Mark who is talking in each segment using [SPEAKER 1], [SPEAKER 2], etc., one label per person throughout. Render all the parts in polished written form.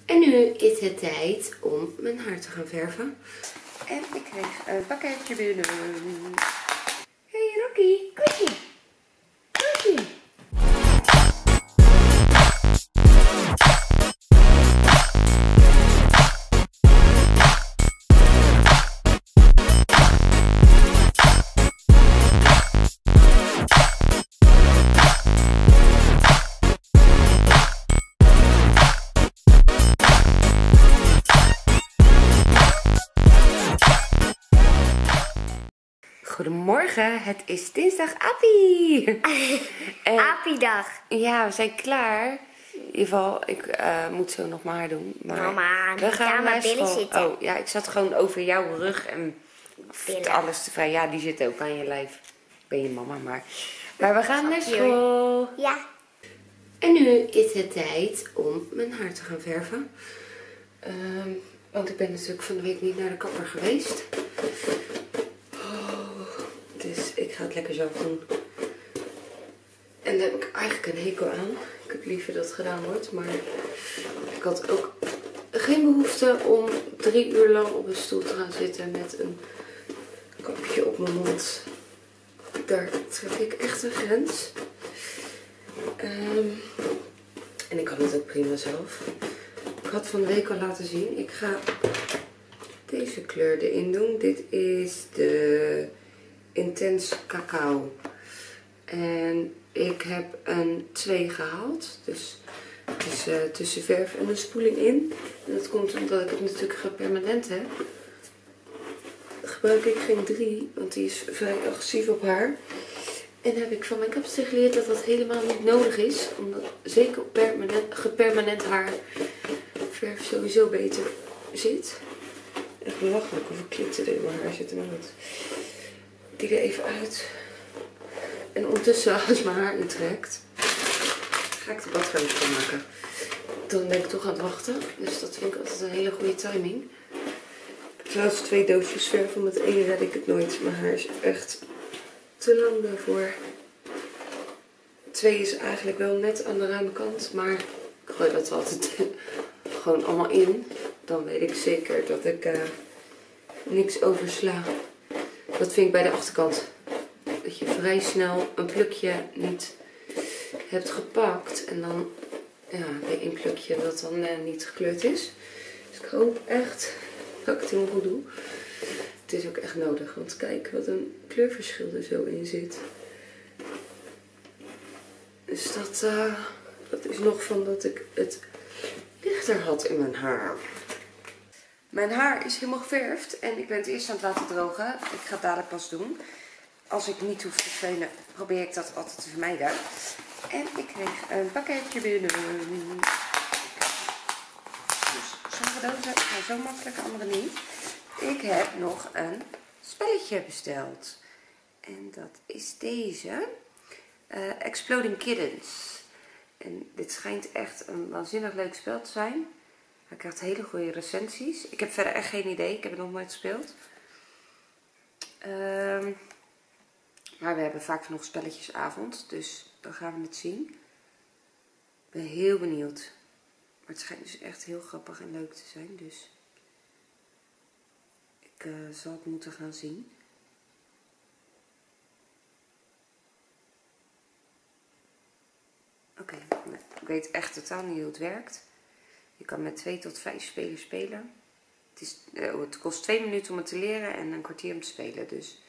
[SPEAKER 1] En nu is het tijd om mijn haar te gaan verven. En ik kreeg een pakketje binnen. Hey Rocky, Rocky, Rocky. Goedemorgen, het is dinsdag Appie.
[SPEAKER 2] Appiedag.
[SPEAKER 1] Ja, we zijn klaar. In ieder geval, ik moet zo nog maar haar doen. Maar
[SPEAKER 2] Mama,
[SPEAKER 1] we gaan
[SPEAKER 2] aan mijn billen zitten.
[SPEAKER 1] Oh ja, ik zat gewoon over jouw rug en alles te vrij. Ja, die zit ook aan je lijf. Ik ben je mama, maar we gaan naar school.
[SPEAKER 2] Ja.
[SPEAKER 1] En nu is het tijd om mijn haar te gaan verven. Want ik ben natuurlijk van de week niet naar de kapper geweest. Dus ik ga het lekker zelf doen. En daar heb ik eigenlijk een hekel aan. Ik heb liever dat het gedaan wordt. Maar ik had ook geen behoefte om 3 uur lang op een stoel te gaan zitten met een kapje op mijn mond. Daar trek ik echt een grens. En ik kan het ook prima zelf. Ik had van de week al laten zien. Ik ga deze kleur erin doen. Dit is de Intense Cacao. En ik heb een 2 gehaald. Dus het is tussen verf en een spoeling in. En dat komt omdat ik het natuurlijk gepermanent heb. Gebruik ik geen 3, want die is vrij agressief op haar. En heb ik van mijn kapster geleerd dat dat helemaal niet nodig is. Omdat zeker op gepermanent haar verf sowieso beter zit. Echt belachelijk hoeveel klitten er in mijn haar zitten, maar goed. Die er even uit. En ondertussen, als mijn haar intrekt, ga ik de badkamer schoonmaken. Dan ben ik toch aan het wachten. Dus dat vind ik altijd een hele goede timing. Ik heb trouwens 2 doosjes verf. Met 1 red ik het nooit. Mijn haar is echt te lang daarvoor. 2 is eigenlijk wel net aan de ruime kant. Maar ik gooi dat altijd gewoon allemaal in. Dan weet ik zeker dat ik niks oversla. Dat vind ik bij de achterkant. Dat je vrij snel een plukje niet hebt gepakt. En dan bij 1 plukje dat dan niet gekleurd is. Dus ik hoop echt dat ik het helemaal goed doe. Het is ook echt nodig. Want kijk wat een kleurverschil er zo in zit. Dus dat is nog van dat ik het lichter had in mijn haar. Mijn haar is helemaal geverfd en ik ben het eerst aan het laten drogen. Ik ga het dadelijk pas doen. Als ik niet hoef te veunen, probeer ik dat altijd te vermijden. En ik kreeg een pakketje binnen. Dus sommige dozen gaan zo makkelijk, andere niet. Ik heb nog een spelletje besteld. En dat is deze. Exploding Kittens. En dit schijnt echt een waanzinnig leuk spel te zijn. Hij krijgt hele goede recensies. Ik heb verder echt geen idee. Ik heb het nog nooit gespeeld. Maar we hebben vaak nog spelletjesavond. Dus dan gaan we het zien. Ik ben heel benieuwd. Maar het schijnt dus echt heel grappig en leuk te zijn. Dus ik zal het moeten gaan zien. Oké, ik weet echt totaal niet hoe het werkt. Je kan met 2 tot 5 spelers spelen. Het kost 2 minuten om het te leren en een kwartier om te spelen. Dus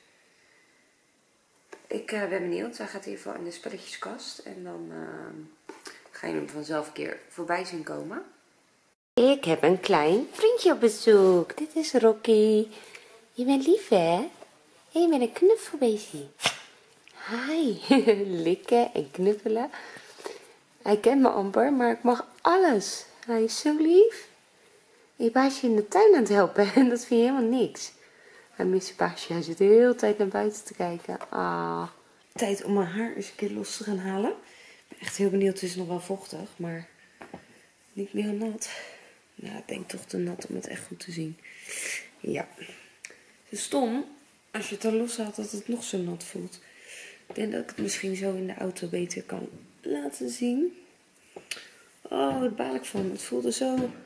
[SPEAKER 1] ik ben benieuwd. Hij gaat in ieder geval in de spelletjeskast. En dan ga je hem vanzelf een keer voorbij zien komen. Ik heb een klein vriendje op bezoek. Dit is Rocky. Je bent lief, hè? En je bent een knuffelbeestje. Hi. Likken en knuffelen. Hij kent me amper, maar ik mag alles. Hij is zo lief. Je baasje in de tuin aan het helpen en dat vind je helemaal niks. Hij mist je baasje. Hij zit de hele tijd naar buiten te kijken. Ah. Tijd om mijn haar eens een keer los te gaan halen. Ik ben echt heel benieuwd. Het is nog wel vochtig, maar niet meer nat. Nou, ik denk toch te nat om het echt goed te zien. Ja. Het is stom als je het er los haalt dat het nog zo nat voelt. Ik denk dat ik het misschien zo in de auto beter kan laten zien. Oh, wat baal ik van. Het voelde zo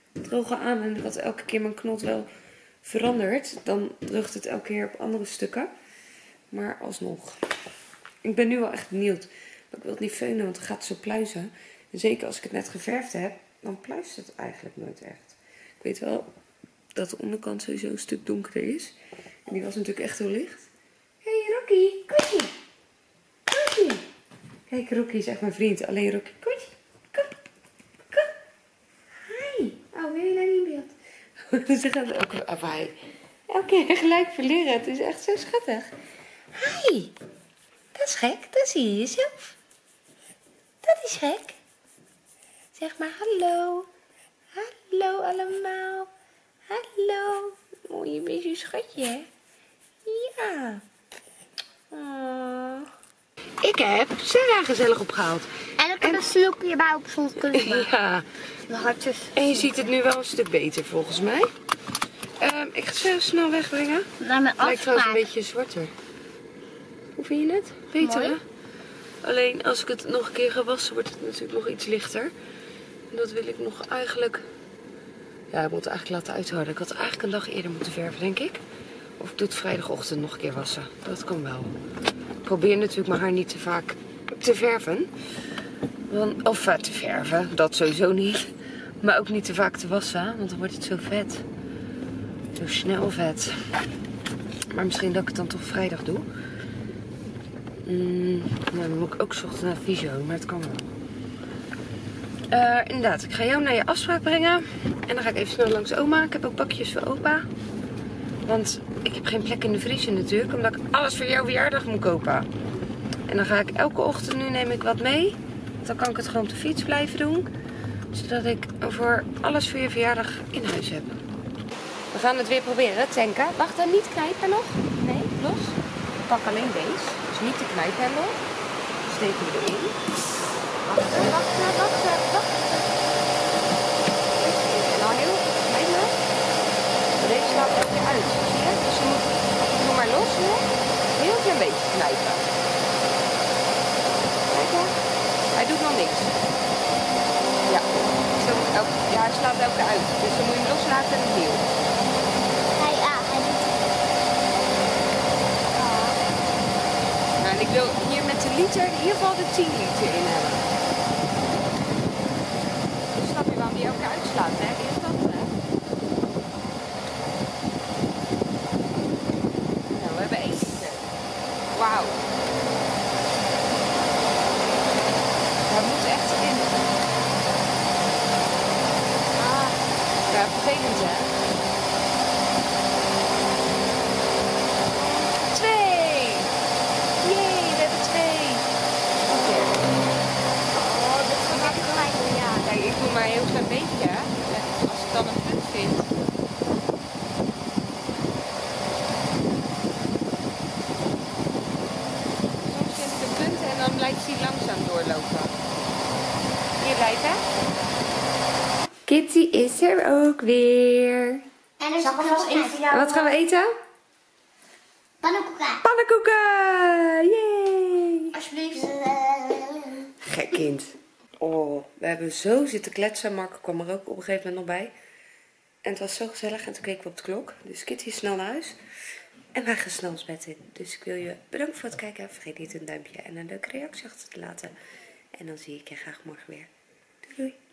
[SPEAKER 1] droge aan en dat elke keer mijn knot wel verandert, dan drugt het elke keer op andere stukken. Maar alsnog. Ik ben nu wel echt benieuwd. Maar ik wil het niet veunen, want dan gaat het zo pluizen. En zeker als ik het net geverfd heb, dan pluist het eigenlijk nooit echt. Ik weet wel dat de onderkant sowieso een stuk donkerder is. En die was natuurlijk echt heel licht. Hé, hey, Rocky, Koetje. Koetje. Kijk, Rocky is echt mijn vriend. Alleen Rocky, Koetje. Kom. Kom. Hi. Oh, wil je nou niet in beeld? Ze gaat ook even hi. Elke keer gelijk verleren. Het is echt zo schattig. Hi. Dat is gek. Dat zie je jezelf. Dat is gek. Zeg maar hallo. Hallo allemaal. Hallo. Oh, je bent zo'n schatje, hè? Ja. Oh. Ik heb Sarah gezellig opgehaald.
[SPEAKER 2] En ik heb een slokje bij op z'n kunnen.
[SPEAKER 1] Ja.
[SPEAKER 2] Hartjes.
[SPEAKER 1] En je ziet het nu wel een stuk beter volgens mij. Ik ga Sarah snel wegbrengen.
[SPEAKER 2] Naar mijn
[SPEAKER 1] Lijkt trouwens een
[SPEAKER 2] afspraak.
[SPEAKER 1] beetje zwarter. Hoe vind je het? Beter,
[SPEAKER 2] Mooi.
[SPEAKER 1] hè? Alleen als ik het nog een keer ga wassen, wordt het natuurlijk nog iets lichter. En dat wil ik nog eigenlijk... Ja, ik moet het eigenlijk laten uithouden. Ik had eigenlijk een dag eerder moeten verven, denk ik. Of ik doe het vrijdagochtend nog een keer wassen. Dat kan wel. Ik probeer natuurlijk mijn haar niet te vaak te verven. Of te verven, dat sowieso niet. Maar ook niet te vaak te wassen, want dan wordt het zo vet. Zo snel vet. Maar misschien dat ik het dan toch vrijdag doe. Nou, dan moet ik ook 's ochtends naar fysio, maar het kan wel. Inderdaad, ik ga jou naar je afspraak brengen. En dan ga ik even snel langs oma. Ik heb ook bakjes voor opa. Want ik heb geen plek in de vriezer natuurlijk. Omdat ik alles voor jouw verjaardag moet kopen. En dan ga ik elke ochtend, nu neem ik wat mee. Dan kan ik het gewoon op de fiets blijven doen. Zodat ik voor alles voor je verjaardag in huis heb. We gaan het weer proberen, tanken. Wacht, dan niet knijpen nog. Nee, los. Ik pak alleen deze. Dus niet te knijpen nog. Steken we erin. Wacht. Nou, heel knijp me. Deze slaat er weer uit. Zie je? Dus je moet, doe maar los nu. Heel klein beetje knijpen. Kijk maar. Hij doet nog niks. Ja. Zo, ja, hij slaat elke uit. Dus dan moet je hem loslaten en opnieuw.
[SPEAKER 2] Hij doet
[SPEAKER 1] Nou, en ik wil hier met de liter in ieder geval de 10 liter in hebben. Dan snap je waarom die elke keer uitslaat, hè? Irritant, hè? Nou, we hebben 1 liter. Wauw. Dat moet echt in. Ja, vervelend, hè? 2. Jee, we hebben 2. Oké.
[SPEAKER 2] Oh, dit gaat echt gelijk doen, ja.
[SPEAKER 1] Kijk, ik doe maar een heel klein beetje. En als ik dan een punt vind. Soms vind ik een punt en dan blijft hij langzaam doorlopen. Hier blijven. Kitty is er ook weer.
[SPEAKER 2] En er is alvast even voor jou.
[SPEAKER 1] Wat gaan we eten?
[SPEAKER 2] Pannenkoeken.
[SPEAKER 1] Pannenkoeken! Yay!
[SPEAKER 2] Alsjeblieft.
[SPEAKER 1] Gek kind. Oh, we hebben zo zitten kletsen. Marco kwam er ook op een gegeven moment nog bij. En het was zo gezellig. En toen keken we op de klok. Dus Kitty is snel naar huis. En wij gaan snel ons bed in. Dus ik wil je bedanken voor het kijken. Vergeet niet een duimpje en een leuke reactie achter te laten. En dan zie ik je graag morgen weer. Doei doei.